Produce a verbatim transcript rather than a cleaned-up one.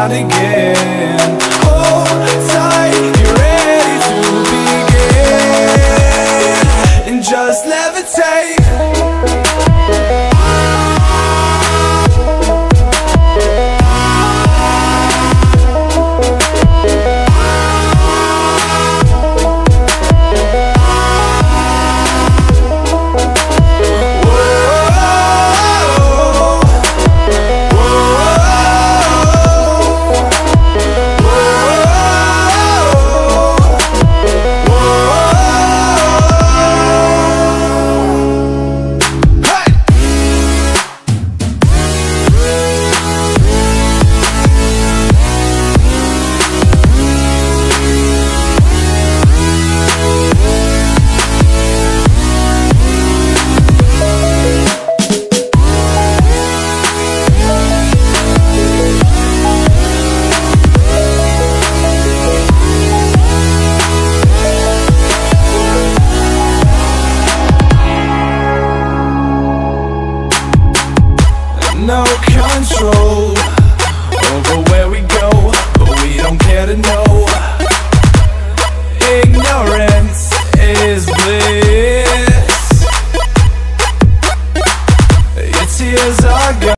around again. Hold tight, get ready to begin, and just levitate. No control over where we go, but we don't care to know.